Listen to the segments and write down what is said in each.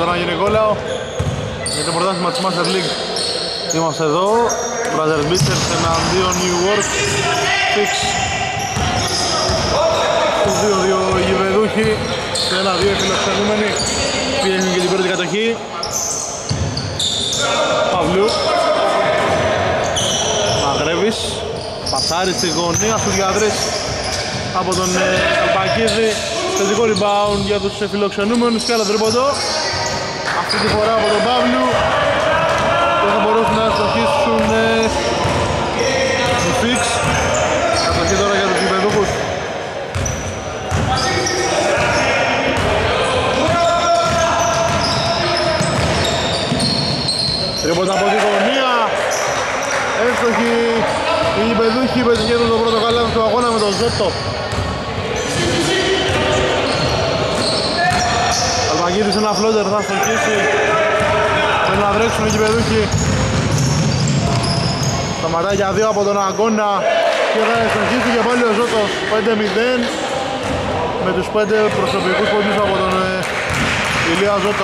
Παναγενικόλαο για το πρωτάθλημα της Master League. Είμαστε εδώ, Brothers Blisters εναντίον New York Fix. Στους 2-2 οι γηπεδούχοι, σε 1-2 οι φιλοξενούμενοι πιέζουν και την πρώτη κατοχή. Παυλού Μαγρέβης, πασάρι στη γωνία στους διαδρές από τον Αλπακίδη. Θετικό rebound για τους φιλοξενούμενους και άλλο τρίποντο. Αυτή τη φορά από τον Παύλου και θα μπορούσαν να αστοχίσουν οι Fix. Κατοχή τώρα για τους γηπεδούχους. Τρίποντα από τη γωνία. Εύστοχοι οι γηπεδούχοι πετυχαίνουν το πρώτο καλάθι του αγώνα με τον Ζώτο. Αλμαγίδης ένα φλότερ θα στοχίσει. Θέλουν να τρέξουν οι γηπεδούχοι. Σταματάει για 2 από τον Αγκώνα και θα στοχίσει και πάλι ο Ζώτος. 5-0 με τους 5 προσωπικούς πόντους από τον Ηλία Ζώτο.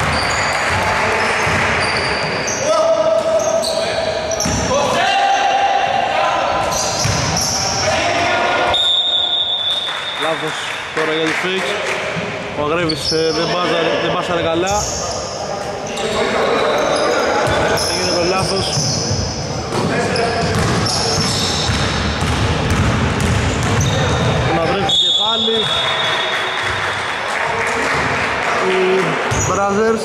Λάθος τώρα για τους Fix. Ο Αγρέβης δεν πάσαρε καλά. Έγινε το λάθος. Να βρέξει και πάλι. Οι Brothers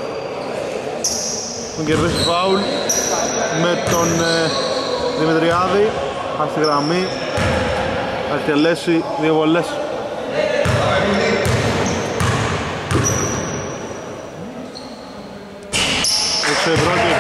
τον κερδίσει φάουλ με τον Δημητριάδη. Θα στη γραμμή. Θα εκτελέσει 2 βολές. Σε πρώτη.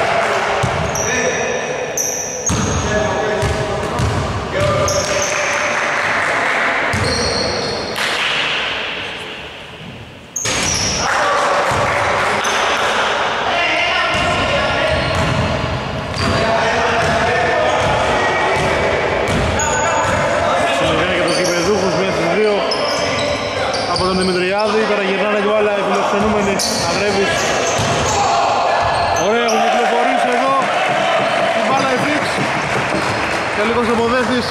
Συνεργάει και τους γηπεδούχους μία στις 2 από τον Δημητριάδη. Τώρα γυρνάνε και άλλα οι φιλοξενούμενοι. Αγρέβης. Ωραία, έχουν κυκλοφορήσει εδώ την μπάλα η Fix και λίγος αποδέστης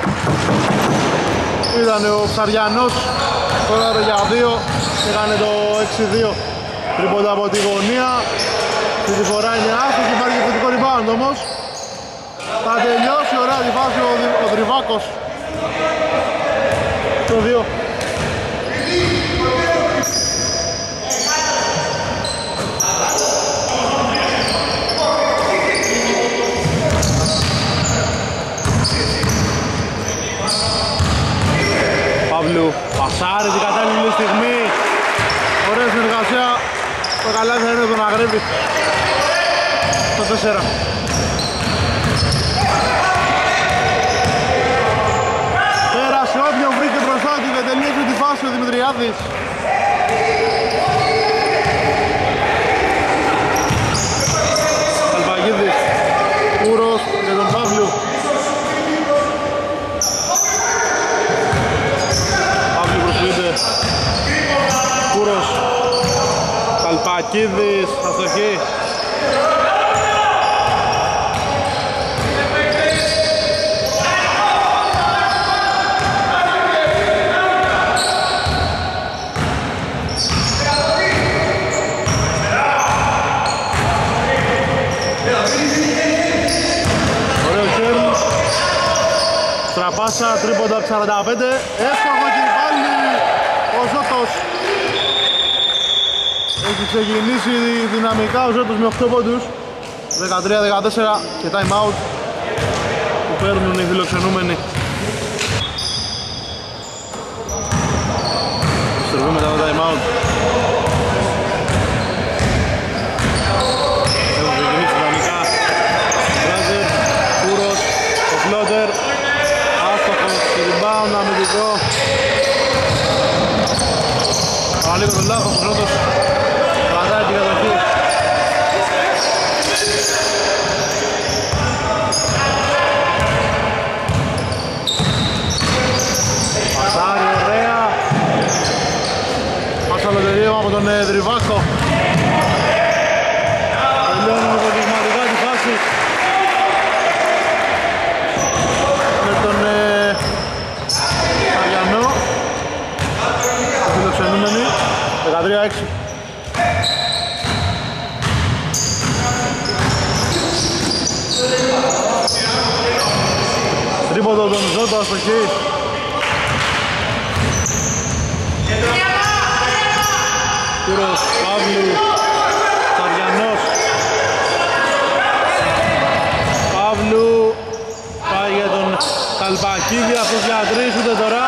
ήταν ο Ψαριανός. Τώρα για 2 και έκανε το 6-2. Τρίποντα από τη γωνία. Στη φορά είναι άστοχη, υπάρχει θετικό rebound όμως. Θα τελειώσει ωραία τη φάση ο Δρυβάκος. Το 2. Παύλου, πασάρει την κατάλληλη στιγμή. Ωραία συνεργασία. Το καλάθι θα είναι τον Αγρέβη. Το 4. Πέρασε όποιον βρήκε μπροστά του και τελείωσε τη φάση ο Δημητριάδης. Αλπαγίδης, Κούρος για τον Παύλου. Κούρος, Καλπακίδης, αστοχή. Ωραίο κέρν. Στραπάσα, τρίποντα 45. Εύστοχο και πάλι ο Ζώτος. Έχει ξεκινήσει δυναμικά ο Ζώτος με 8 πόντους. 13-14 και time out που παίρνουν οι φιλοξενούμενοι. Στρεβούμε μετά το time out. Έχουν ξεκινήσει δυναμικά. Μπράζερ, Κούρος, ο Φλότερ. Άστοχος, rebound, αμυντικό. Παραλίγο τον λάθος, ο Ζώτος κρατάει την κατοχή. Πασάρι ωραία. Πάσα λοτερίωμα από τον Δρυβάκο. 13. Τρίποντο τον Ζώτο αστοχή. Κούρος, Παύλου, Σαριανός. Παύλου πάει για τον Καλπακίδη, αυτός για τρεις ούτε τώρα.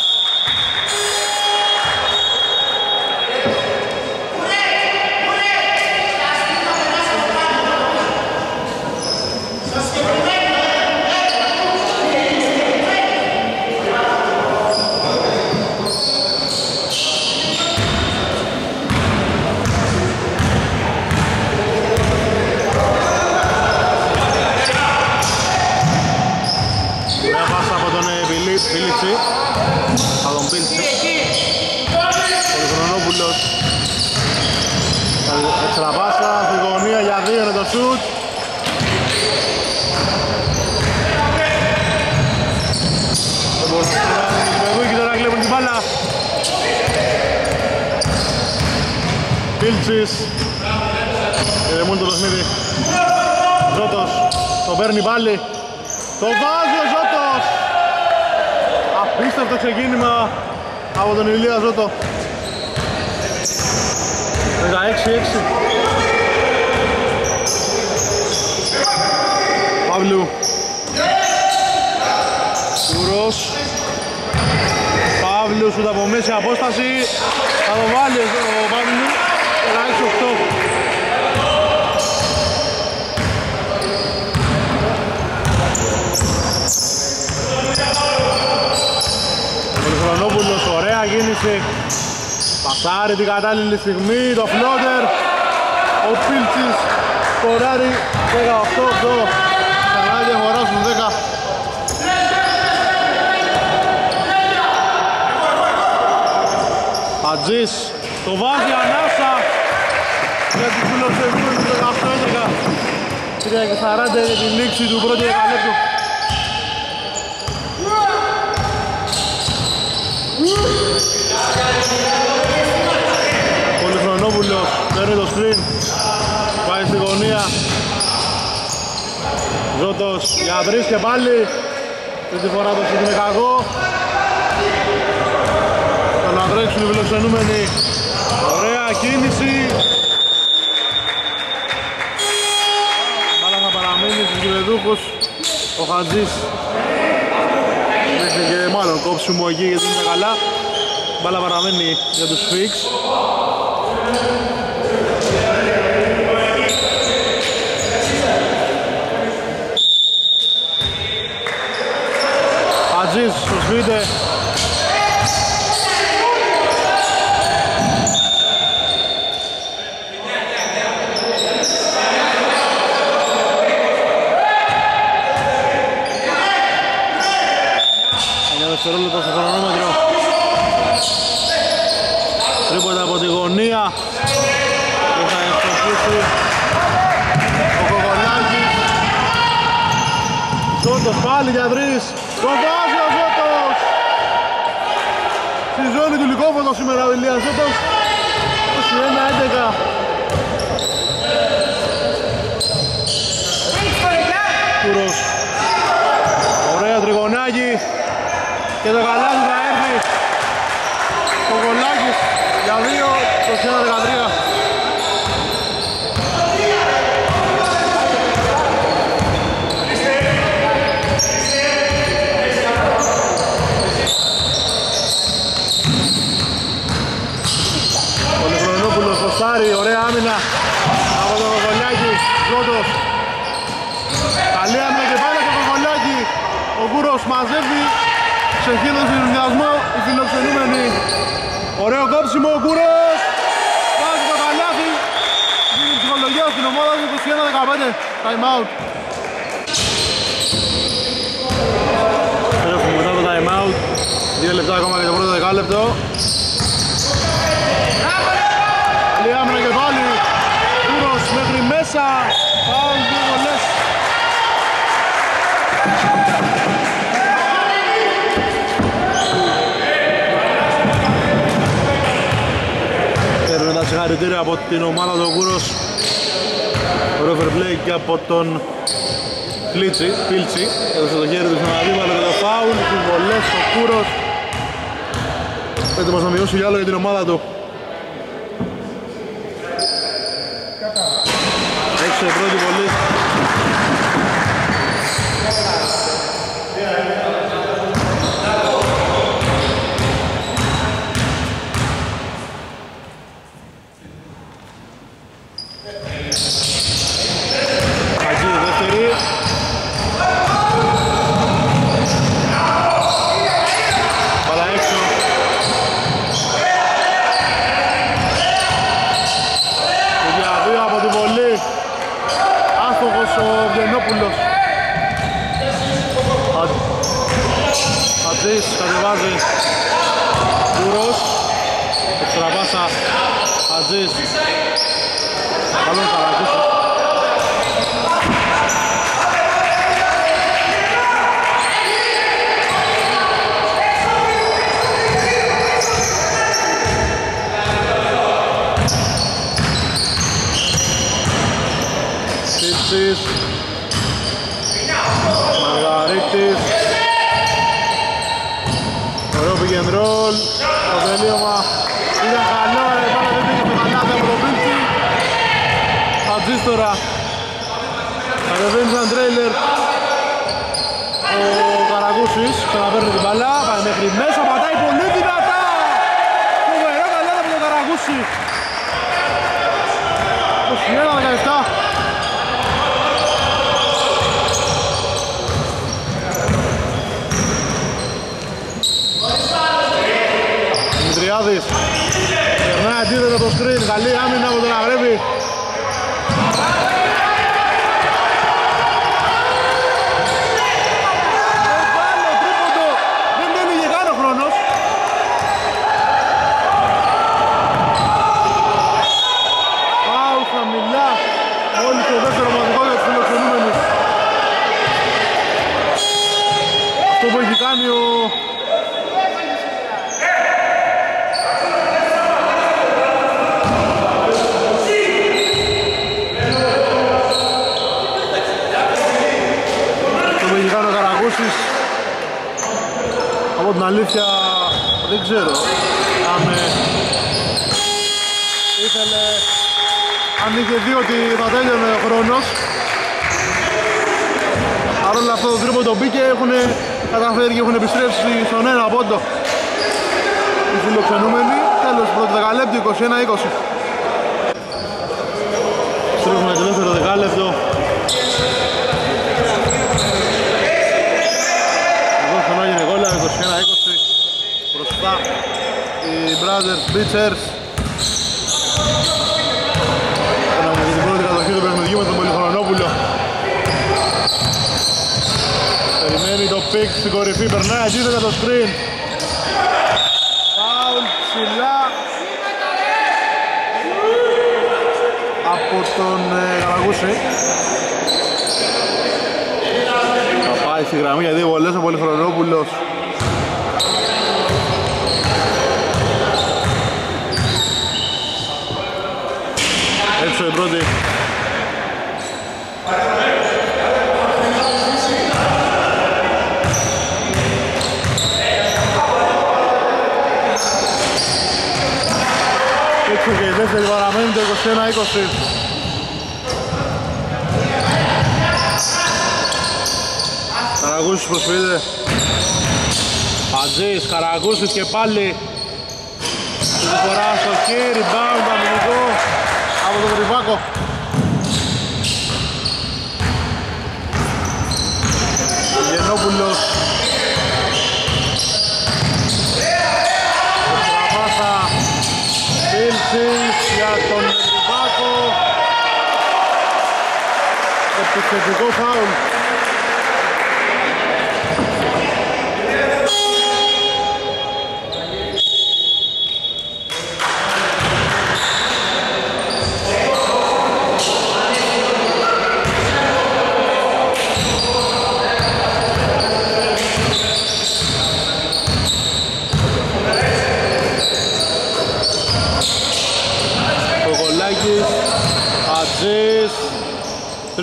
Φίλιτσι, θα τον πήλξει. Πολυχρονόπουλος. Εξτραπάσα, στη γωνία για 2 είναι το σουτ. Δεν μπορούν να κάνει και τώρα κλέβουν την μπάλα. Πήλτσις. Ηρεμούν το παιχνίδι. Ζώτος, το παίρνει πάλι. Το βάζει ο Ζώτος. Απίστευτο ξεκίνημα από τον Ηλία Ζώτο. 16-6. Παύλου. Κουρός. Παύλου σούτ από μέση απόσταση. Θα το βάλει ο Παύλου. 16-8. Πολυχρονόπουλος, ωραία κίνηση. Πασάρει την κατάλληλη στιγμή, το φλότερ. Ο Πίλτσης σκοράρει 18-8. Καλά διαφορά στους 10. Χατζής το βάζει ανάσα για τους φιλοξενούμενους 18-11. 3:40 για την λήξη του πρώτου δεκαλέπτου. Πολυχρονόπουλος παίρνει το screen, πάει στη γωνία. Ζώτος για τρεις και πάλι. Αυτή τη φορά το σουτ είναι κακό. Θα να τρέξουν οι φιλοξενούμενοι. Ωραία κίνηση. Μπάλα θα παραμείνει στους γηπεδούχους. Ο Χατζής μέχρι και μάλλον κόψιμο εκεί γιατί είναι καλά. Μπάλα παραμένει για τους Φίξ. Χατζής στο σφίτε. Ένα δευτερόλεπτο στο χρονόμετρο. Τρίποντα από τη γωνία και θα ευστοχίσει ο Κοκολάκης. Ζώτος πάλι για τρεις. Το βάζει ο Ζώτος. Στη ζώνη του Λυκόβοτο σήμερα ο Ηλίας Ζώτος. 21-11. Κουρός. Ωραία τριγωνάκι. Και το καλάθι θα έρθει. Κοκολάκης για 2, 21-13. Πολυχρονόπουλος ποστάρει, ωραία άμυνα από τον Κοκολάκη. Ζώτος. Καλή άμυνα και πάλι από τον Κοκολάκη. Ο Κούρος μαζεύει. Ξεχύλωσε τον συνδυασμό, οι φιλοξενούμενοι. Ωραίο κόψιμο, ο Κούρος. Βάζει το καλάθι. Δίνει ψυχολογία στην ομάδα του 21-15. Time out. Έχουμε μετά το time out. 2 λεπτά ακόμα για το πρώτο δεκάλεπτο. Καλή άμυνα και πάλι. Κούρος μέχρι μέσα. Φάουλ, 2 βολές. συγχαρητήρια από την ομάδα του Κούρος, ωραίο fair play και από τον Πίλτσι, έδωσε το χέρι του στον αντίπαλο με το φάουλ, τις βολές στο Κούρος, έτοιμος να μειώσει κι άλλο για την ομάδα του. Έξω η πρώτη βολή. Κατεβάζει Κούρος, εξτραπάσα Χατζής, καλό Καρακούσης. Σίψης, Μαργαρίτης, ωραίο pick and roll, το τελείωμα ήταν καλό, πάνω δεν πήγε το καλάθι από τον Πίλτσι. Χατζής τώρα, κατεβαίνει σαν τρέιλερ ο Καρακούσης, ξαναπαίρνει την μπάλα, πάει μέχρι μέσα, πατάει πολύ δυνατά. Φοβερό καλάθι από τον Καρακούση. 21-17. Δημητριάδης, περνάει αντίθετα το screen, καλή άμυνα από τον Αγρέβη. Μεγάλο τρίποντο, δεν έλεγε καν ο χρόνος. Πάω χαμηλά, μόλις το δεύτερο μοναδικό για τους φιλοξενούμενους. Αυτό που έχει κάνει ο από την αλήθεια δεν ξέρω αν ήθελε, αν είχε δει ότι θα τέλειωνε ο χρόνος. Παρόλα αυτό το τρίποντο μπήκε, έχουν καταφέρει και έχουν επιστρέψει στον ένα πόντο οι φιλοξενούμενοι. Τέλος πρώτο δεκαλέπτου, 21-20. Στρέφουμε το δεύτερο δεκάλεπτο. Μπροστά οι Brothers Beachers. Κάναμε και την πρώτη κατοχή του παιχνιδιού με τον Πολυχρονόπουλο. Περιμένει το πικ στην κορυφή, περνάει αντίθετα το screen. Φάουλ ψηλά από τον Καραγούση. Θα πάει στη γραμμή για δύο βολές ο Πολυχρονόπουλος. Έξω η πρώτη. Έξω και η δεύτερη παραμένει το 21-20. Καραγούσης προσφύγεται. Παντζής, Καραγούσης και πάλι. Τη φορά στο χέρι, rebound αμυντικό από τον Γρυβάκο. Γενόπουλος. Στραβάσα. Πίλτσης για τον Γρυβάκο. Επιθετικό φάουλ.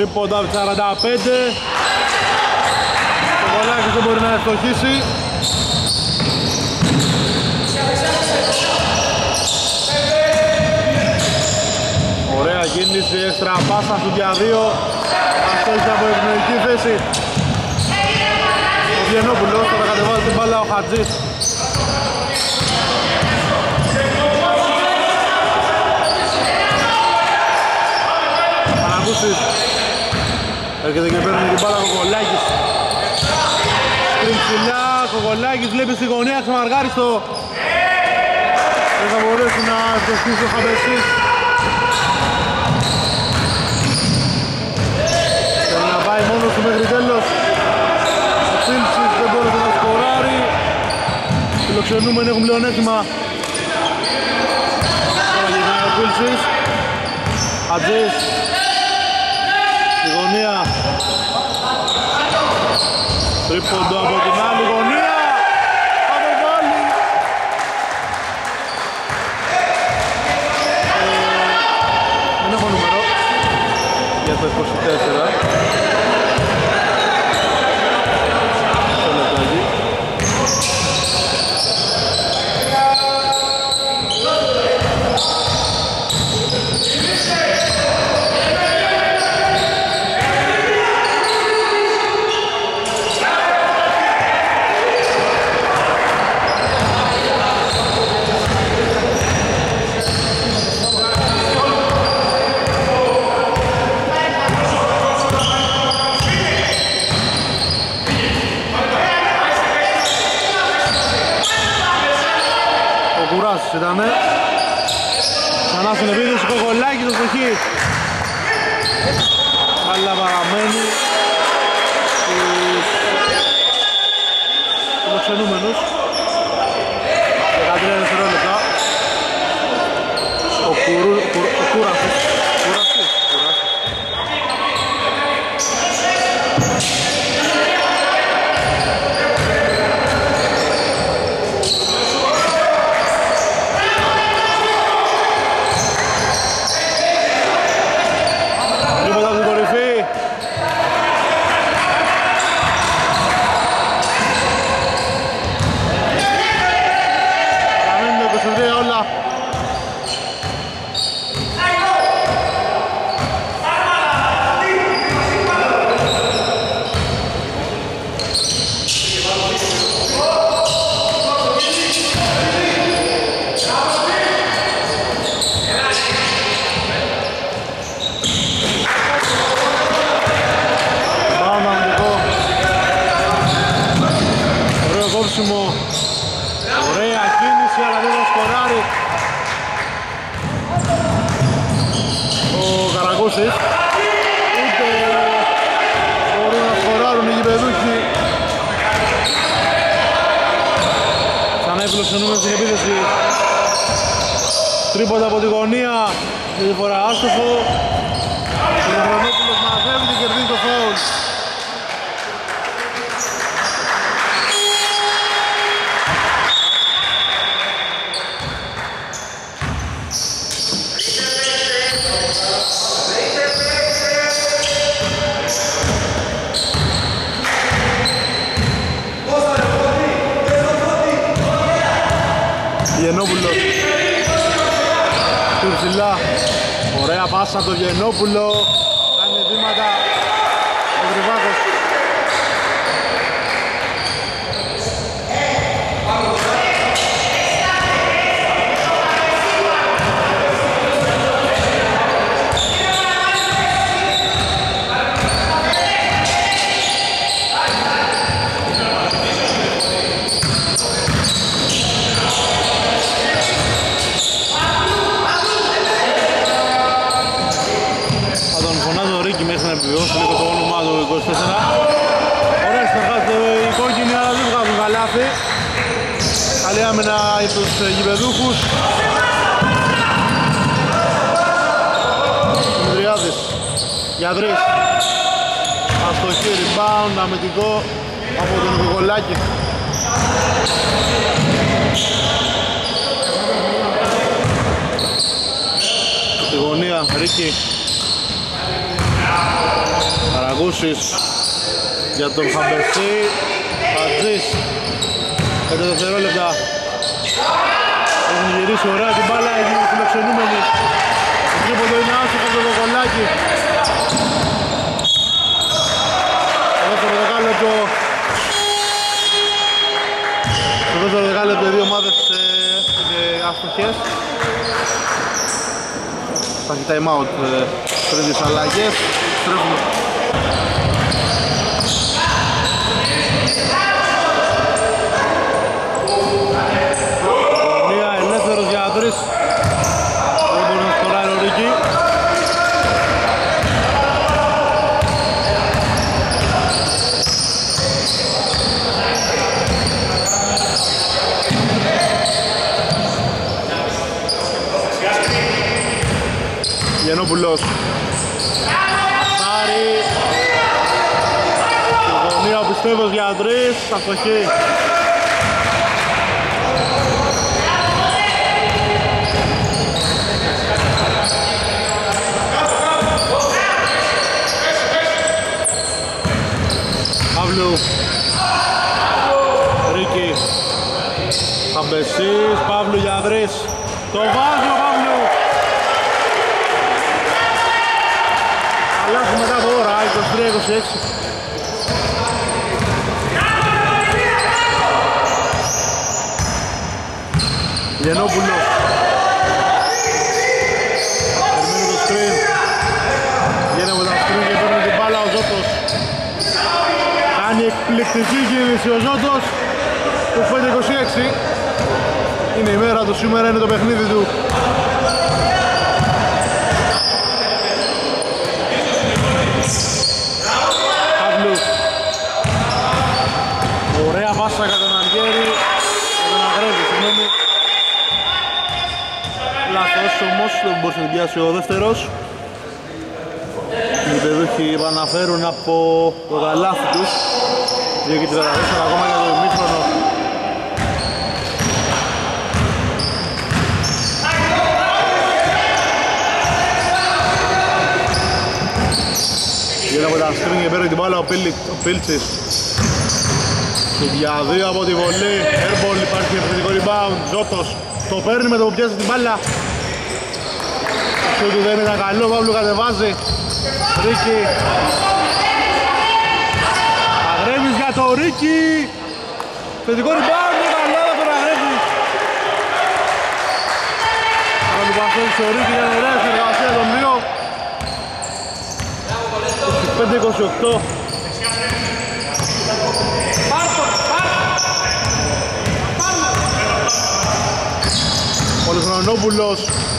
Τρίποντα από 45. Το Κολάκης δεν μπορεί να ευστοχίσει. Ωραία κίνηση, έξτρα πάσα στο για 2. Αστόχησε από ευνοϊκή θέση ο Βιενόπουλος, θα κατεβάζει την μπάλα ο Χατζής. Παναγούσης έρχεται και παίρνει την μπάλα ο Κοκολάκης. Σκριν ψηλά, Κοκολάκης βλέπει στη γωνία, ξαμαργάριστο. Δεν θα μπορέσει να ευστοχίσει ο Χαμπεσής. Θέλει να πάει μόνος του μέχρι τέλος. Ο Πίλσης δεν μπόρεσε να σκοράρει. Οι φιλοξενούμενοι έχουν πλεονέκτημα. Τώρα γυρνάει ο Πίλσης. Χατζής στη γωνία. Τρίποντο από την άλλη γωνία. Θα το βάλει. Δεν έχω νούμερο για το 24. Ήτανε ξανά στην επίδοση Κοκολάκης στο στοχή. Αλλά παραμένει στους φιλοξενούμενους 13 δευτερόλεπτα. Ο Κούρασης. Ωραία κίνηση, αλλά δεν θα σκοράρει ο Καραγκούσης. Ούτε μπορούν να σκοράρουν οι γηπεδούχοι. Ξανά οι φιλοξενούμενοι στην επίθεση. Τρίποντα από τη γωνία, τη φορά άστοχο. Ο Χρονόπουλος μαζεύει και κερδίζει το φάουλ. Βιενόπουλος του ψηλά, ωραία πάσα το Βιενόπουλο, κάνει βήματα ο Γρυβάκος. Μέσα να επιβιώσει λίγο το όνομά του 24. Ωραία συνεργάζεται οι κόκκινοι, αλλά δεν βγάζουν καλάθι. Καλή άμυνα για τους γηπεδούχους. Δημητριάδης για 3. Αστοχή, rebound, αμυντικό από τον Κοκολάκη. Στη γωνία, Ρίκη. Καραγούσης για τον Χαμπεσί. Χατζής 5 δευτερόλεπτα. Έχουν γυρίσει ωραία την μπάλα, έγινε φιλοξενούμενη. Το τρίποντο είναι άστοχο από το Κοκολάκι. Στο δεύτερο δεκάλεπτο. Στο δεύτερο δεκάλεπτο οι δύο ομάδες είναι άστοχες. Θα έχει time out πριν τις αλλαγές. Στρέφουμε. Μία ελεύθερος για τρεις. Δεν μπορεί να σκοράρει ο Ρίκη. Γιαννόπουλος. Μασάρι. Στη γωνία ο Πιστεύος για τρεις. Αστοχή. Παύλου. Ρίκη. Χαμπεσής. Παύλου για τρεις. Το βάζει ο Παύλου. Αλλάζουμε μετά από ώρα, 23-26. Γεννόπουλος. Περιμένει το screen. Βγαίνει από τα screen και παίρνει την μπάλα ο Ζώτος. Κάνει εκπληκτική κίνηση ο Ζώτος. Το 5-26. Είναι η μέρα του σήμερα, είναι το παιχνίδι του. Ωραία πάσα για τον Αργέρη, για τον Αγρέβη, συγγνώμη. Λάθος όμως, δεν μπορούσε να πιάσει ο δεύτερος. Οι παιδούχοι επαναφέρουν από το γαλάθι τους. 2-34 ακόμα για το ημίχρονο. Βγαίνει από τα σκριν και παίρνει την μπάλα ο Πίλτσης. Για δύο από τη βολή, airball, υπάρχει επιθετικό rebound, Ζώτος το παίρνει με το που πιάσει την μπάλα. Αυτό του δεν ήταν καλό, Παύλου κατεβάζει. Ρίκη. Αγρέβης για το Ρίκη. Επιθετικό rebound, είναι καλό για τον Αγρέβη. Θα του πασχέσει ο Ρίκη για ωραία συνεργασία των δύο. 25-28. Πολυχρονόπουλος.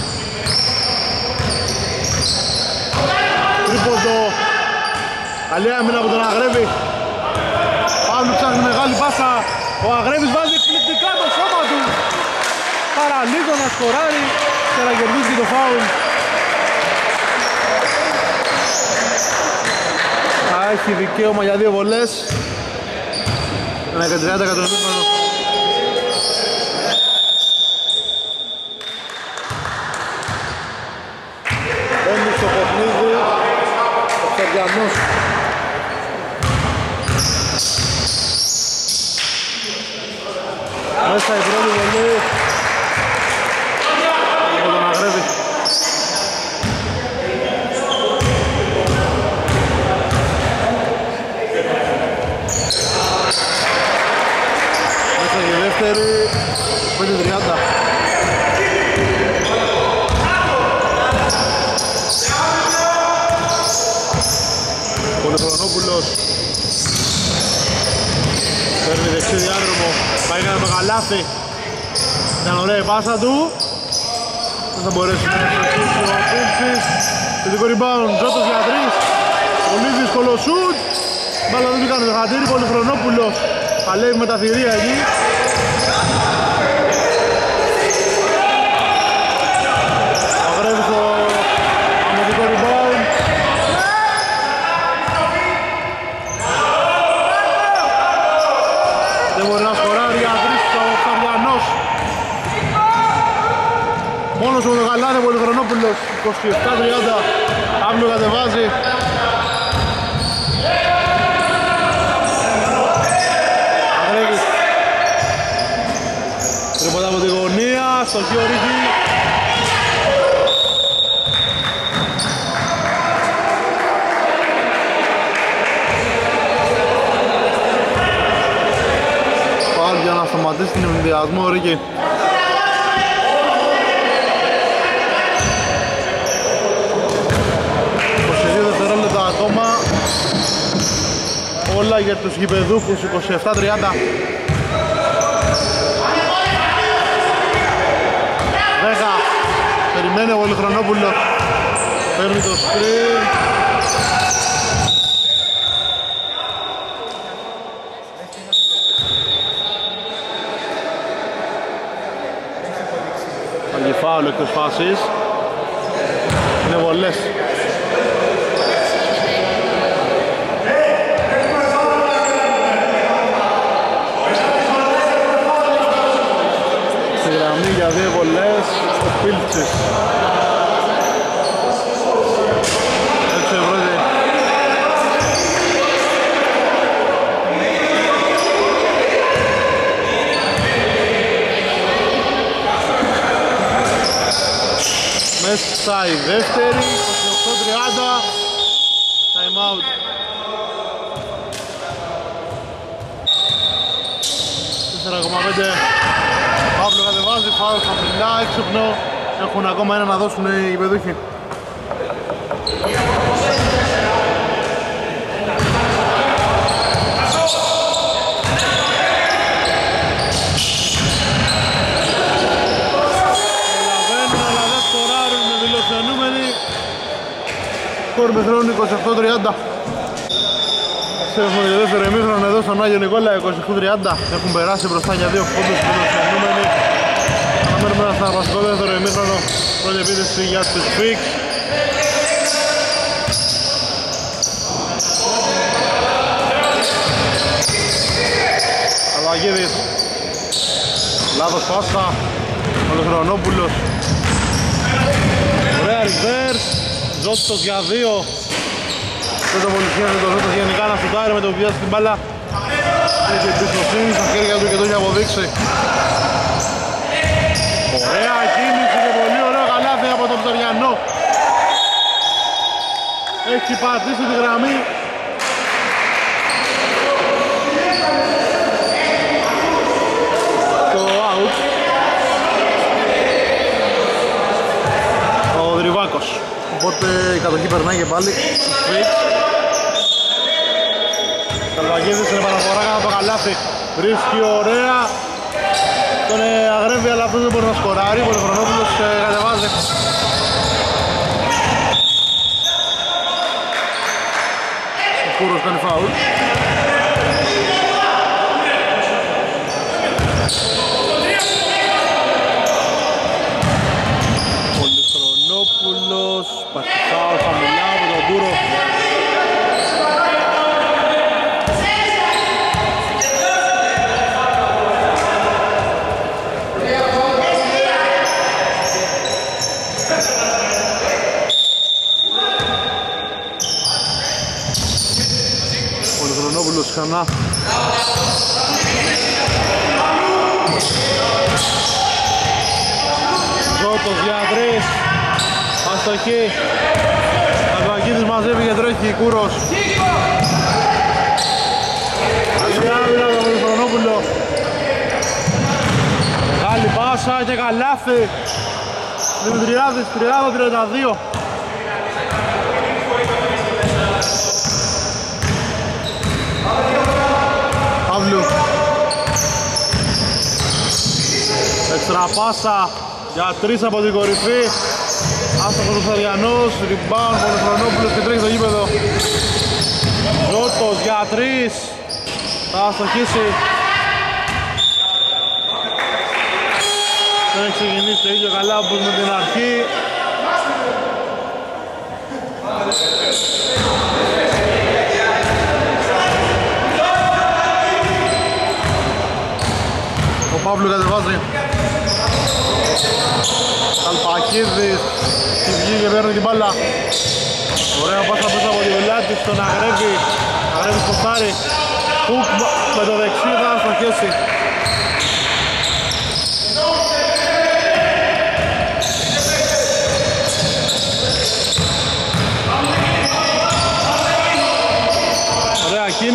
Τρίποντο. Καλή άμυνα από τον Αγρέβη. Παύλου ψάχνει μεγάλη πάσα. Ο Αγρέβης βάζει εκπληκτικά το σώμα του. Παραλίγο να σκοράρει και να κερδίσει το φάουλ. Θα έχει δικαίωμα για δύο βολές. 1-30 για τον επόμενο. Στο παιχνίδι ο Ξαδιανός. Μέσα η πρώτη βολή από τον Αγρέβη. Μέσα η δεύτερη 5-30. Πολυχρονόπουλος παίρνει δεξί διάδρομο, πάει για το καλάθι. Ήταν ωραία η πάσα του. Δεν θα μπορέσει να εξασφαλίσει ο Πίλτσης. Θετικό rebound, Ζώτος για τρεις. Πολύ δύσκολο σουτ. Μπάλα δεν έκανε το χατήρι, Πολυχρονόπουλος παλεύει με τα θηρία εκεί. Αγρέβει στο αμυντικό rebound. Δεν μπορεί να σκοράρει για τρεις ο Ξαδιανός. Μόνος με το γαλάδι, Πολυχρονόπουλος 27-30. Παύλου κατεβάζει. αστοχή ο Ρίκη. Πάλι για να σταματήσει την ενδιασμό ο Ρίκη. Ακόμα όλα για τους γηπεδούχους. 27-30. 10. Περιμένει ο Πολυχρονόπουλος. Παίρνει το screen. Πάλι φάουλ εκτός φάσης. Είναι βολές. Για δύο βολές ο Πίλτσης. Έτσι βράδυ. Μέσα η δεύτερη, 28-30. Time out. Παύλο κατεβάζει, φάουλ χαμηλά, έξυπνο. Έχουν ακόμα ένα να δώσουν οι γηπεδούχοι. Προλαβαίνουν αλλά δεν σκοράρουν, με δηλωσιανούμενοι. Σκορ με χρόνο 28-30. Έχουμε το δεύτερο ημίχρονο εδώ στον Άγιο Νικόλα, 28-30. Έχουν περάσει μπροστά για δύο πόντους φιλοξενούμενοι. Αναμένουμε ένα σταρπαστικό δεύτερο ημίχρονο. Πρώτη επίθεση για τους Φίξ. Αλβαγίδης. Λάθος πάσα. Ολοχρονόπουλος. Ωραία reverse. Ζώτος για δύο. Δεν το πολυθιάζει το Ζώτος γενικά να σουτάρει με το που πιάσει την μπάλα. Έχει εμπιστοσύνη στα χέρια του και το έχει αποδείξει. Ωραία κίνηση και πολύ ωραίο καλάθι από τον Ψαριανό. Έχει πατήσει τη γραμμή. Το out. Ο Δρυβάκος. Οπότε η κατοχή περνάει και πάλι. Καλβαγίδης είναι παραφορά κατά το καλάθι. Βρίσκει ωραία. Τον αγρεύει αλλά αυτός δεν μπορεί να σκοράρει. Ο Πολυχρονόπουλος κατεβάζει. Ο Κούρος κάνει φάουλ. Πολυχρονόπουλος. Πasti φάουλ χαμηλά από τον Κούρο. Πολυχρονόπουλος ξανά. Ζώτος για τρεις. Αστοχή. Καλβακίδης μαζεύει και τρέχει. Κούρος. Καλή άμυνα από τον Πολυχρονόπουλο. Μεγάλη πάσα και καλάθι. Δημητριάδης 30-32. Παύλου. Έξτρα πάσα για τρεις από την κορυφή. Άστοχος ο Ψαριανός, rebound, Πολυχρονόπουλος και τρέχει στο γήπεδο. Ζώτος για τρεις. Θα αστοχίσει. Δεν έχει ξεκινήσει το ίδιο καλά όπως με την αρχή. Ο Παύλου κατεβάζει. Καλπακίδης στη βγή και παίρνει την μπάλα. Ωραία πάσα πίσω από τη Βελάτη στον Αγρέβη. Αγρέβης ποστάρει. Χουκ με το δεξί θα αστοχέσει.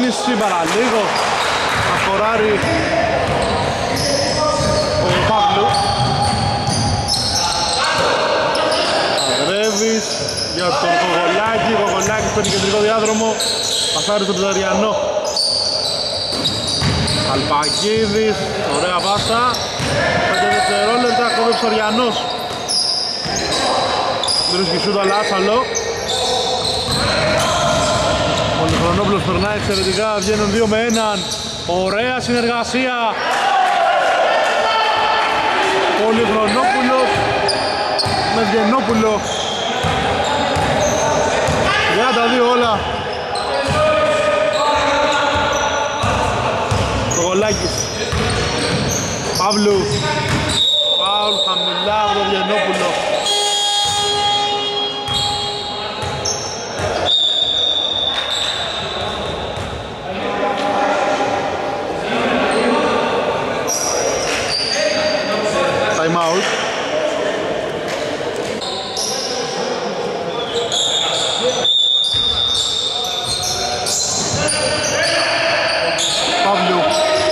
κίνηση, παραλίγο θα σκοράρει ο Παύλου. Ανδρεύης για τον Κογολάκη, Κογολάκης στον κεντρικό διάδρομο, πασάρει στον Ψαριανό. Αλπακίδης, ωραία πάσα, 5 δευτερόλεπτα, κόβει ο Ψαριανός. Βρίσκει σούτα Λάτσαλο. Ο Λιχρονόπουλος περνάει εξαιρετικά, βγαίνουν 2 με 1. Ωραία συνεργασία. Ο Λιχρονόπουλος με Βγενόπουλο. 32 όλα. Το Γολάκης. Παύλου. Φάουλ χαμηλά από τον Βγενόπουλο. Time out. Παύλου.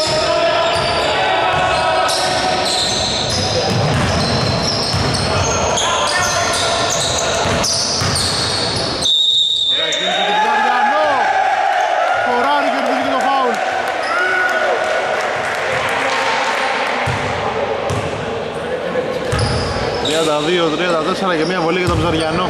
Ωραία κίνηση του Ψαριανό. Σκοράρει και κερδίζει το φάουλ. 32-34 και μια βολή για τον Ψαριανό.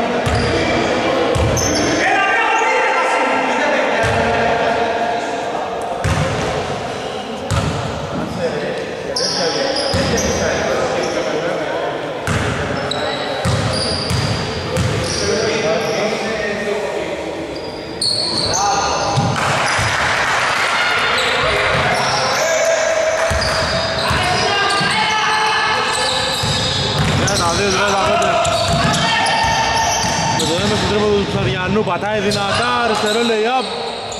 Με το έμεσο τρίποντο του Ψαριανού πατάει δυνατά, αριστερό lay-up.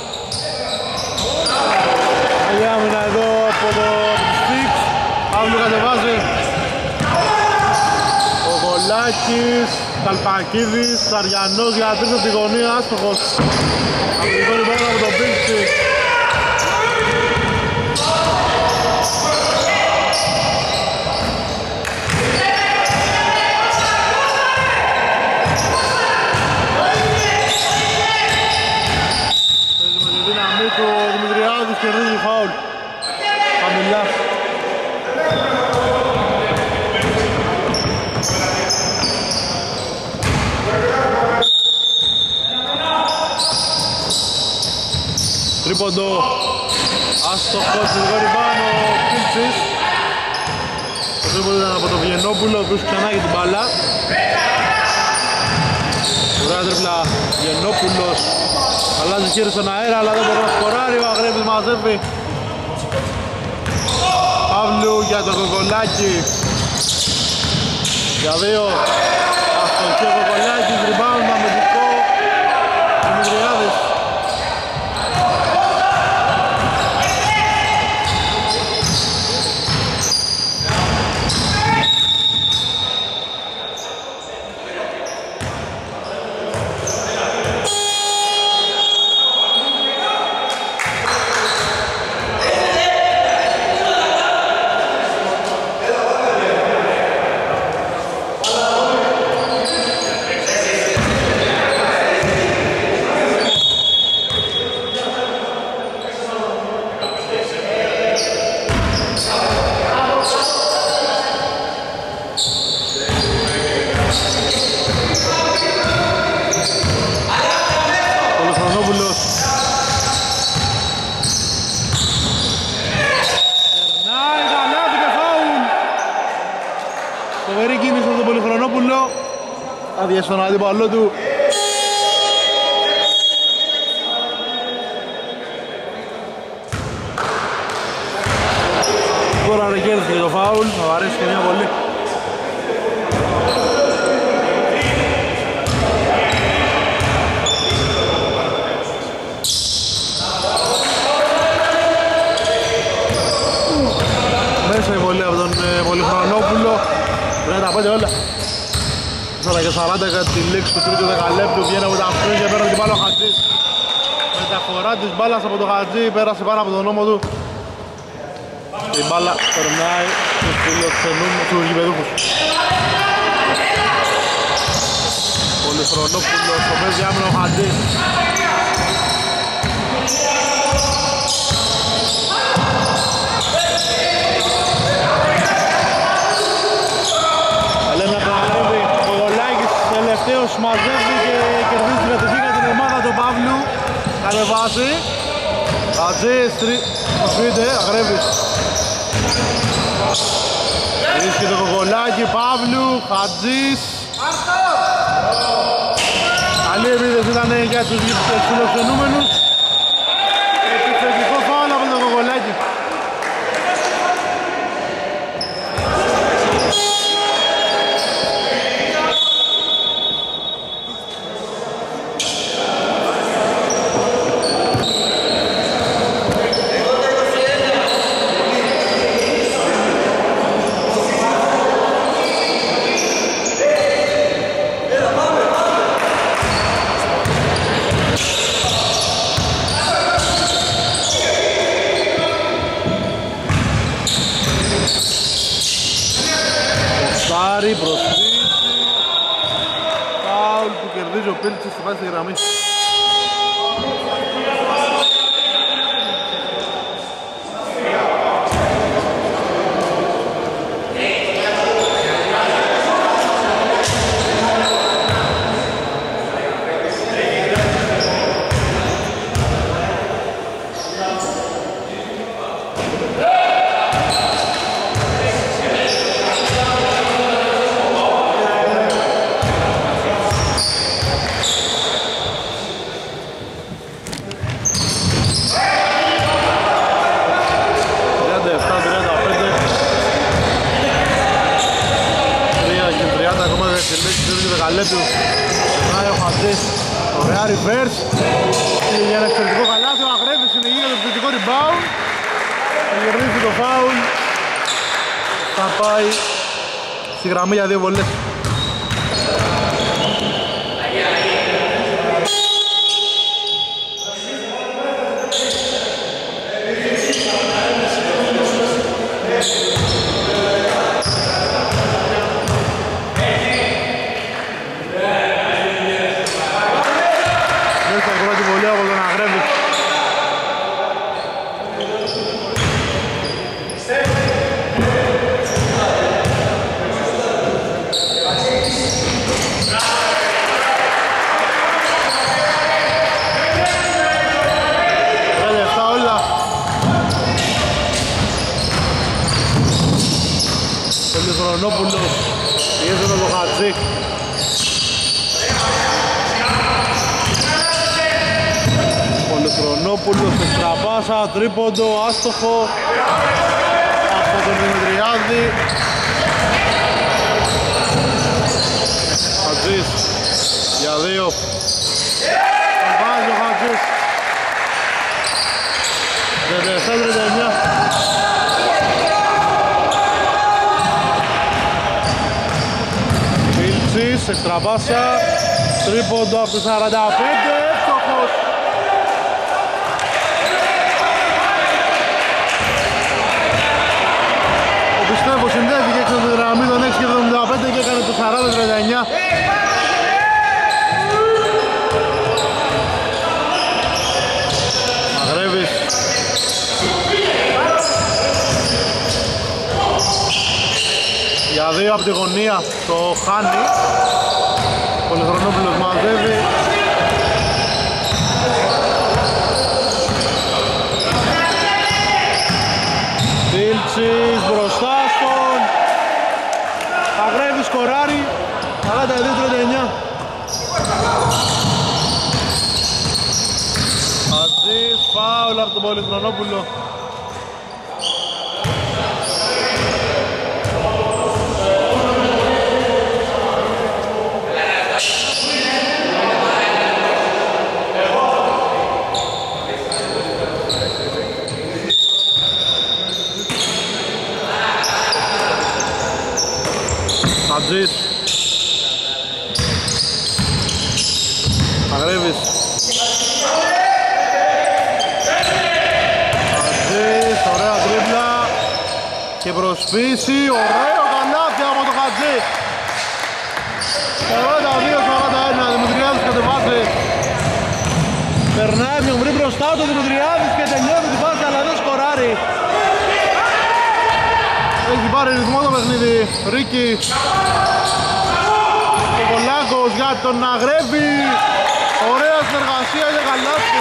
Καλή άμυνα εδώ από το Στίξ. Παύλου κατεβάζει. Ο Γολάκης, Καλπακίδης, Ψαριανός για τρεις από τη γωνία, άστοχος. Αμυντικό rebound από τον Πίξη. Ο Δημητριάδης κερδίζει φάουλ. Χαμηλά. Τρίποντο. Άστοχος, ειδικό ριμπάν ο Πίλτσης. Το τρίποντο ήταν από τον Βγενόπουλο, ο οποίος ξανά έχει την μπάλα. Ωραία τρίπλα, Βγενόπουλος. Αλλάζει χέρι στον αέρα, αλλά δεν μπορεί να σκοράρει. Ο Αγρέπης μαζεύει. Παύλου για τον Κοκολάκη. Για 2. Αστοχή ο Κοκολάκης, rebound αμυντικό. Δημητριάδης. Φοβερή κίνηση από τον Πολυχρονόπουλο. Άδεια στον αντίπαλό του. Τώρα ρε κέρδισε και το φάουλ, θα αρέσει και μια πολύ. Μέσα η βολή από τον Πολυχρονόπουλο. 35 όλα. Τώρα και 40 για τη λήξη του τρίτου δεκαλέπτου. Βγαίνει από τα φρύγια πέρα την μπάλα ο Χατζής. Με τα μεταφορά της μπάλας από τον Χατζή, πέρασε πάνω από τον νόμο του. Η μπάλα περνάει στους γηπεδούχους. Πολυχρονόπουλος, ο παίζει άμυνο ο Χατζής. Ελένα Παναγρέβη, ο Γολάκης τελευταίος μαζεύει και κερδίζει την κατευθύνη για την ομάδα του Παύλου. Κατεβάζει. Χατζής, το σπίτι, Αγρέβης. Βρίσκει το Γολάκη, Παύλου, Χατζής. Καλή επίθεση ήταν για τους φιλοξενούμενους. Επιθετικό φάουλ από τον Γολάκη. Προσφύση. Φάουλ που κερδίζει ο Πίλτσης στη βάση γραμμή. Περνάει ο Χατζής, ωραία reverse για ένα εξαιρετικό καλάθι, ο Αγρέβης συνεχίζει για το επιθετικό rebound. Θα γυρίσει το foul, θα πάει στη γραμμή για 2 βολές. Πολυχρονόπουλος, πιέζεται το Χατζίκ. Πολυχρονόπουλος, εξτραπάσα, τρίποντο, άστοχο από τον Δημητριάδη. Χατζής για 2. Το βάζει ο Χατζής. 37-39. Εξτραβάσα, τρίποντο από το 45, εύστοχος. Ο Πιστεύος συνδέθηκε έξω από τη γραμμή των 6,75 και έκανε το 40-39. Μαγρέβης. Για 2 από τη γωνία το χάνει. Πολυχρονόπουλος μαζεύει. Πίλτσης μπροστά στον Αγρέβης, σκοράρει 42-39. Χατζής, φάουλ από τον Πολυχρονόπουλο. Χατζής, Αγρέβης, και προσφύση, ωραίο καλάθι από το Χατζή. 42-41, Δημητριάδης κατεβάζει. Περνάει ποιον βρει μπροστά του Δημητριάδης και τελειώνει την φάση αλλά δεν σκοράρει. Έχει πάρει ρυθμό το παιχνίδι, Ρίκη. Ο Κολάκος για τον Αγρέβη. Ωραία συνεργασία για καλάθι.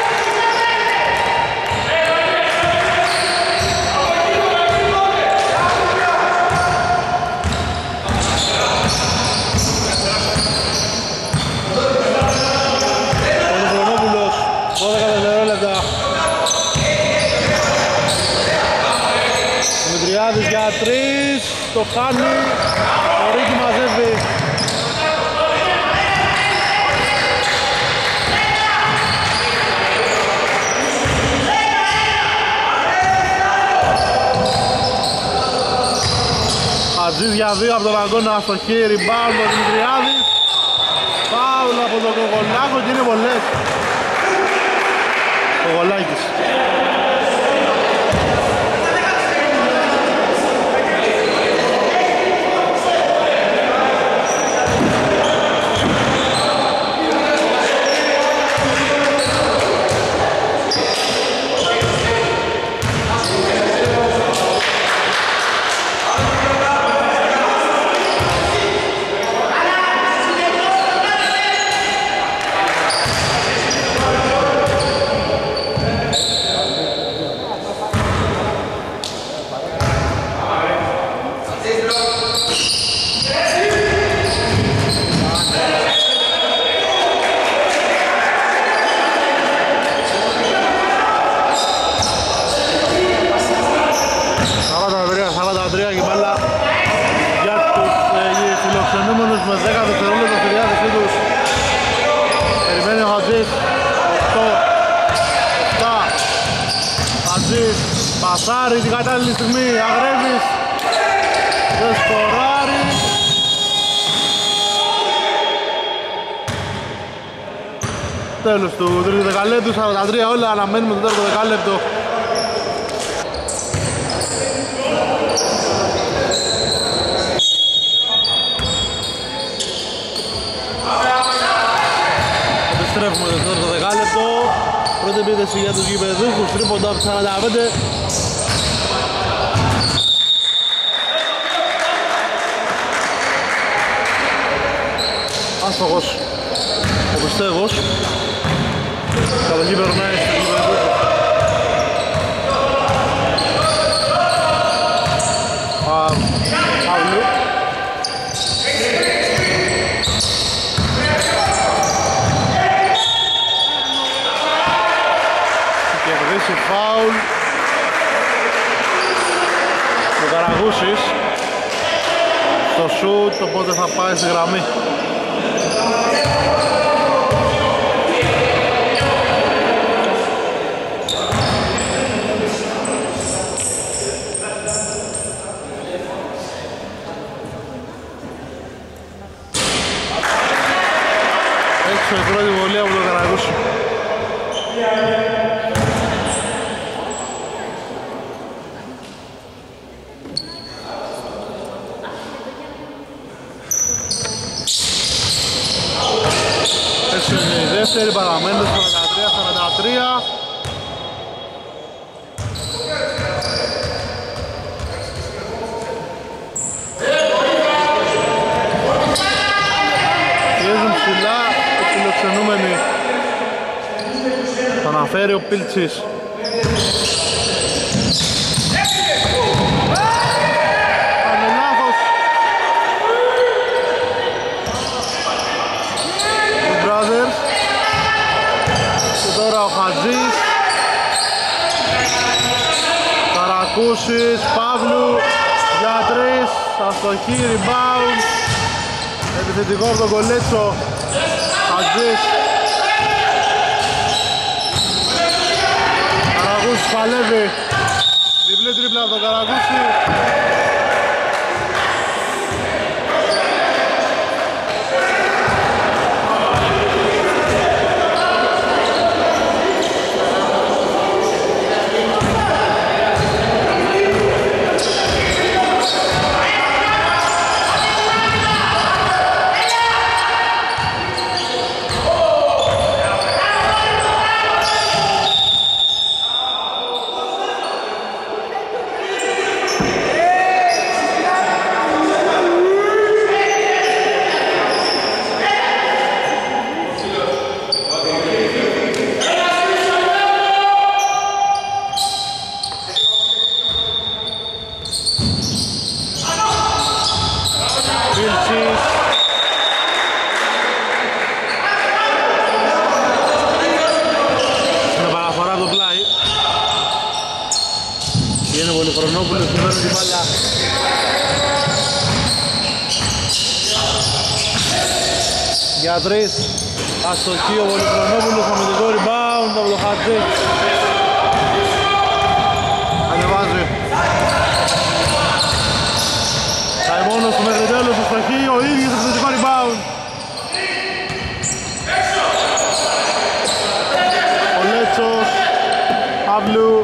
Ο Χρονόπουλος, 12 δευτερόλεπτα. Ο Δημητριάδης για 3, το χάνει. Ο Ρίκη μαζεύει. Χατζής για 2 από τον αγώνα στο χέρι, rebound ο Δημητριάδης. Φάουλ από τον Κογολάκο και είναι πολλές. Κογολάκης. Πασάρει την κατάλληλη στιγμή, Αγρέβης δεν σκοράρει. Τέλος του τρίτου δεκαλέπτου, 43 όλα, αναμένουμε το τέταρτο δεκάλεπτο. Επιστρέφουμε το τέταρτο δεκάλεπτο. Πρώτη επίθεση για τους γηπεδούχους, τρίποντα από 45. Άστοχος ο Πιστεύος. Κατοχή περνάει στους γηπεδούχους. Παύλου. Σε φάουλ ο Καραγούσης στο σουτ, οπότε θα πάει στη γραμμή. Έξω η πρώτη βολή από τον Καραγούση. Είναι η δεύτερη, παραμένουν στο 13-43. Πιέζουν ψηλά οι φιλοξενούμενοι. Θα αναφέρει ο Πίλτσης. Καρακούσης, Παύλου για 3, αστοχή, rebound. Επιθετικό από τον Κολέτσο. Χατζής. Καρακούσης παλεύει. Διπλή τρίπλα από τον Καρακούση. Βίλτσις. Με παραφορά από το πλάι. Είναι πολύ Χρονόπουλος και παίρνει την μπάλα. Για τρεις. Αστοχή ο Πολυχρονόπουλος, αμυντικό rebound από το Χατζή. Ανεβάζει. Σαϊμόνος του μέχρι τέλος, αστοχή, ο ίδιος αμυντικό rebound. Ο Λέτσος, Παύλου.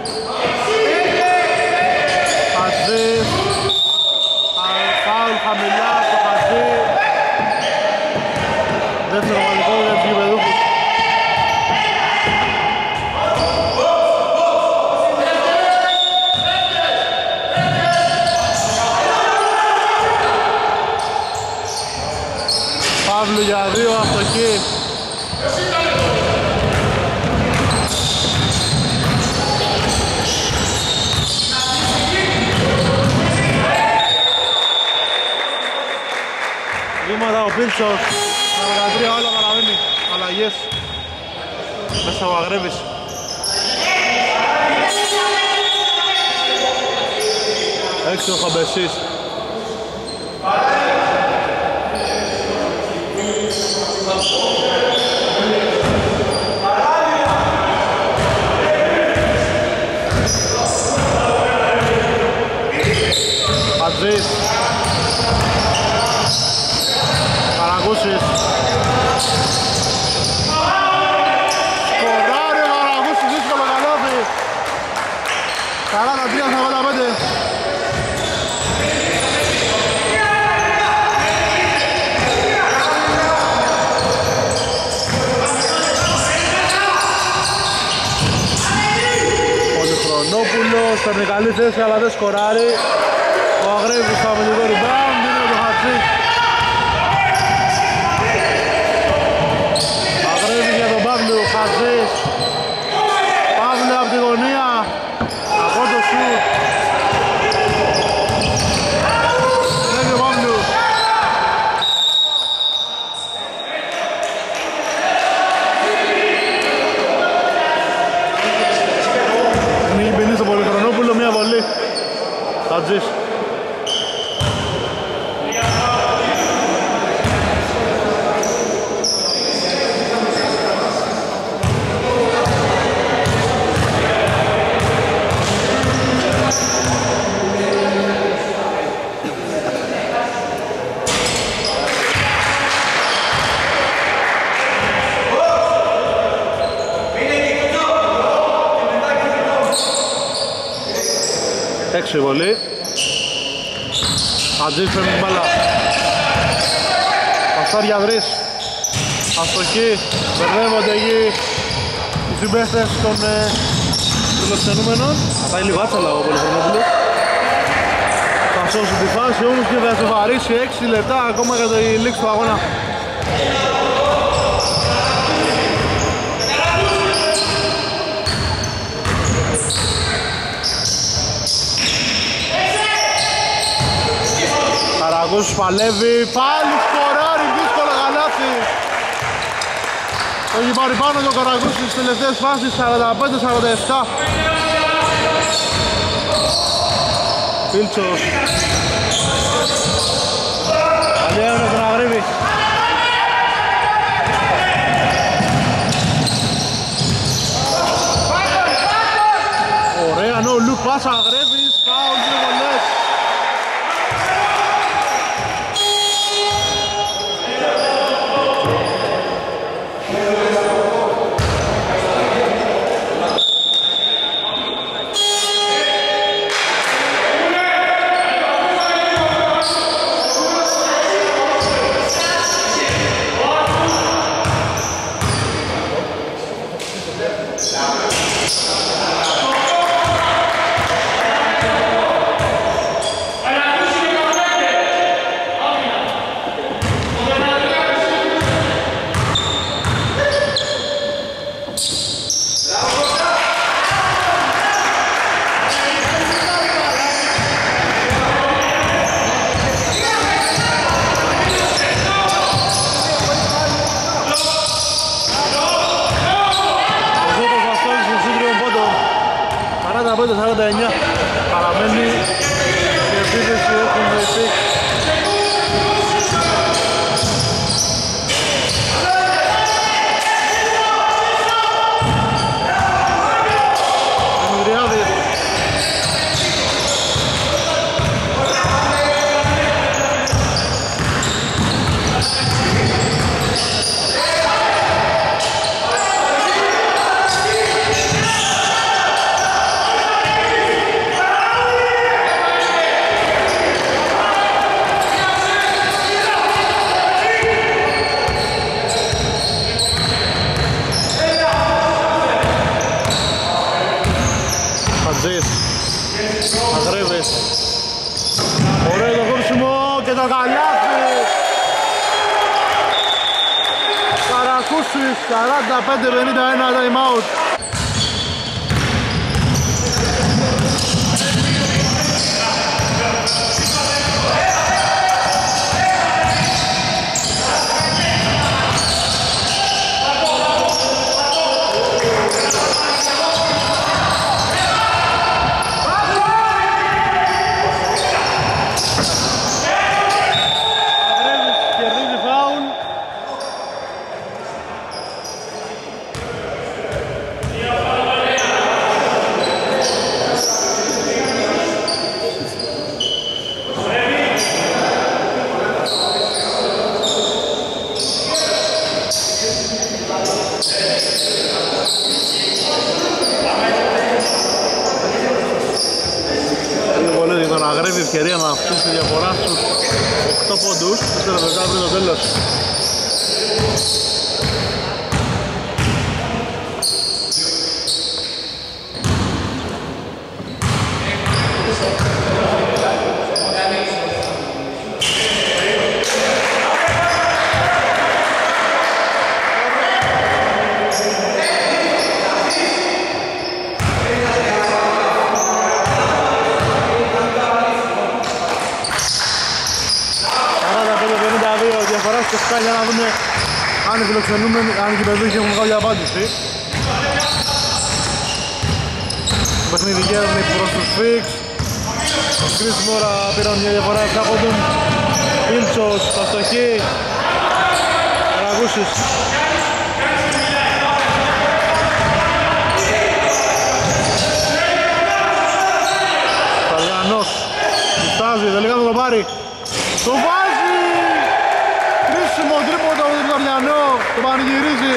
Χατζής. Φάουλ χαμηλά στο Χατζή. Δεύτερο μαγικό για τους γηπεδούχους. Παύλου για δύο, αστοχή. Βήματα ο Πίλτσος. 43 όλα παραμένει. Αλλαγές. Μέσα ο Αγρέβης. Έξω ο Χαμπεσής. Χατζής. Καραγούσης. Σκοράρει ο Καραγούσης, δύσκολο καλάθι. 43-45. Πολυχρονόπουλος, παίρνει καλή θέση αλλά δεν σκοράρει. Ο Αγρέβης στο αμυντικό rebound, είναι το Χατζή. Αγρέβης για τον Παύλου, Χατζής. Παύλου από τη γωνία, από το σουτ. Βλέπει ο Παύλου. Ανοίγει ποινή στο Πολυχρονόπουλο, μία βολή. Χατζής. Έξω η βολή. Χατζής παίρνει την μπάλα. Παστάρια βρεις. Αστοχή. Μπερδεύονται εκεί οι συμπαίχτες των φιλοξενούμενων. Θα πάει λίγο άτσαλα ο Πολυχρονόπουλος. Θα σώσει τη φάση όμως και θα σε βαρύσει 6 λεπτά ακόμα για τη λήξη του αγώνα. Καραγούσης παλεύει, πάλι σκοράρει, δύσκολο καλάθι. Το έχει πάρει πάνω το Καραγούσης στις τελευταίες φάσεις, 45-47. Πίλτσος. Αλλιέωνε τον Αγρέβη. Ωραία, no look, πάσα Αγρέβης, φάουλ, δύο βολές. 39. Παραμένει η επίθεση, έχουν οι Pigs. Αγρέβες. Ωραίο το κόψιμο και το καλάθι. Καρακούσης 45-51 time out. Ευκαιρία να αυξήσει τη διαφορά στους 8 πόντους, 4 λεπτά πριν το τέλος. Για να δούμε αν οι φιλοξενούμενοι, αν οι κυπεδούχοι έχουν κάποια απάντηση. Το παιχνίδι γέρνει προς τους Pigs. Κρίσιμη ώρα πήραν μια διαφορά 7 πόντων. Ήλτσος, αστοχή. Ραγούσης. Σταριανός. Μιστάζει, τελικά θα το πάρει. Το βάζει! Κρίσιμο τρίποντο από τον Σταριανό. Το πανηγυρίζει.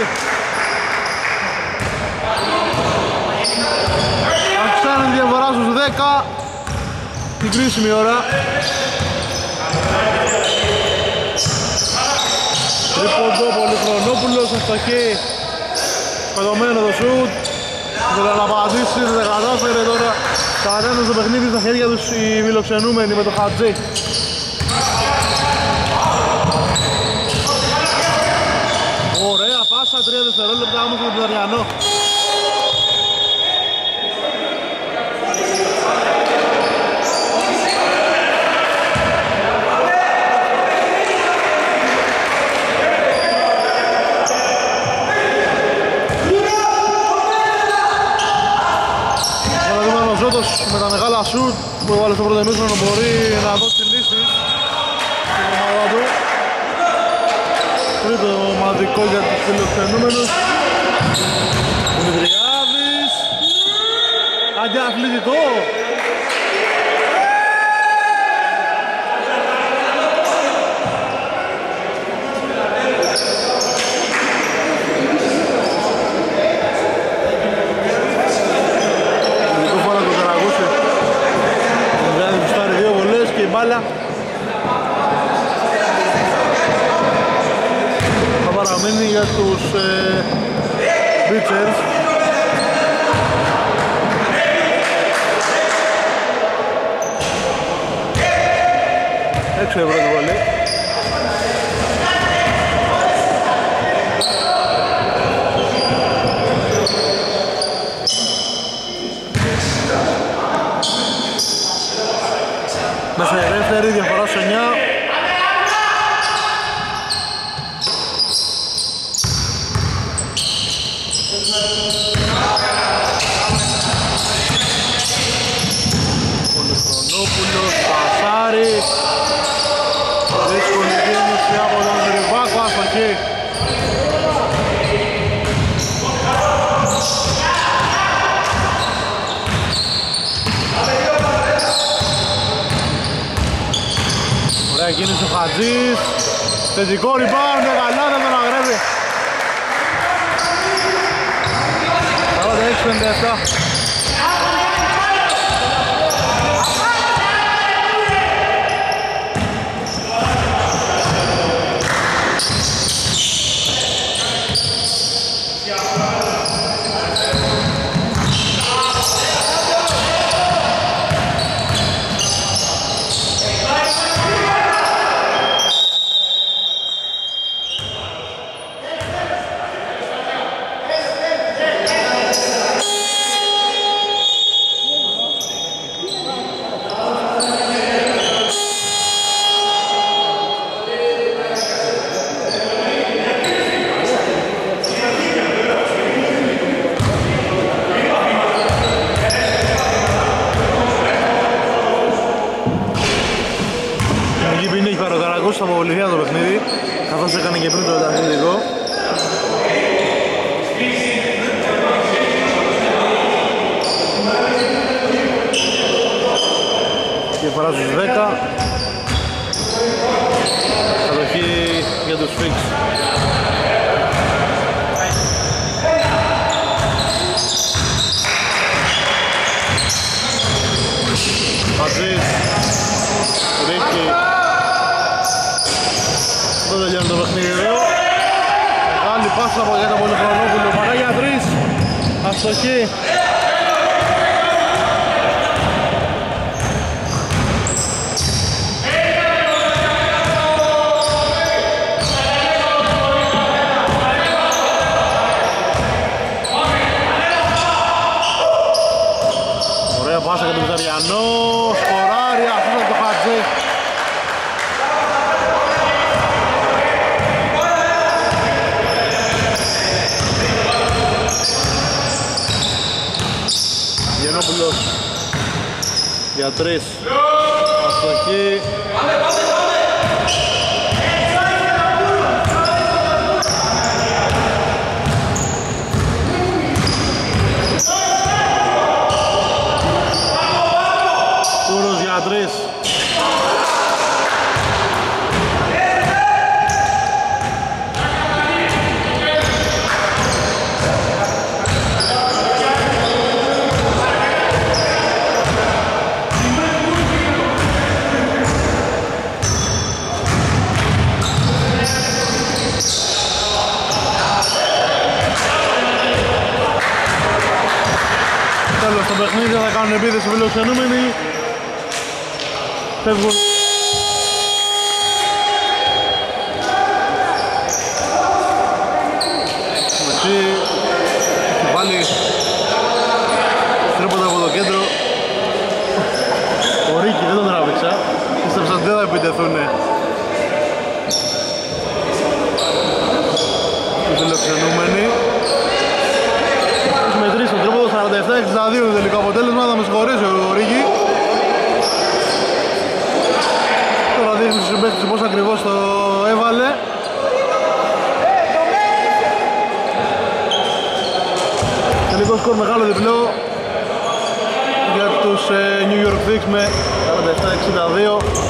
Αυξάνει τη διαφορά στους 10. Την κρίσιμη ώρα. Τρίποντο, Πολυχρονόπουλος, αστοχή. Πεδωμένο το σουτ. Ήθελε να απαντήσει, δεν κατάφερε τώρα. Κατέναν στο παιχνίδι στα χέρια τους οι φιλοξενούμενοι με το Χατζή. Ωραία πάσα, 3 δευτερόλεπτα όμως με τον Σταριανό. Με τα μεγάλα σουτ που έβαλε στο πρώτο ημίχρονο μπορεί να δώσει λύση στην ομάδα του. Τρίτο ομαδικό για τους φιλοξενούμενους. Δημητριάδης. Αντιαθλητικό. Μπάλα θα παραμείνει για τους Beachers. Έξω ευρώ το βολή. Μέσα η δεύτερη, διαφορά σε 9. από τον Ριβάκο, αστοχή. Ωραία κίνηση ο Χατζής. Θετικό rebound, καλά δεν τον αγρεύει. 46-57. Από Βολιβία το παιχνίδι, καθώς έκανε και πριν το ανταθλητικό. Και φορά στους 10. Κατοχή για τους Φίξ. Αζής, Ρίκη. Δεν τελειώνει το παιχνίδι εδώ. Μεγάλη πάσα από για τον Πολυχρονόπουλο. Παρά για 3. Αστοχή. Ωραία πάσα για τον Βιταριανό. Σκοράρει, αφήνει το Χατζή. Γενόπουλος για 3. Αστοχή. Κούρος για 3. Στο παιχνίδι θα κάνουν επίθεση φιλοξενούμενοι. Φεύγουν. Εκεί έχει βάλει τρίποντα από το κέντρο. Ο Ρίκη δεν τον τράβηξα. Πίστεψα ότι δεν θα επιτεθούν οι φιλοξενούμενοι. Μετρήσει τον τρόπο το 47-62 τελικό αποτέλεσμα, θα με συγχωρήσει ο Ρίκη. Τώρα δείχνει στους συμπαίκτες πώς ακριβώς το έβαλε. Τελικό σκορ μεγάλο διπλό για τους New York Knicks με 47-62.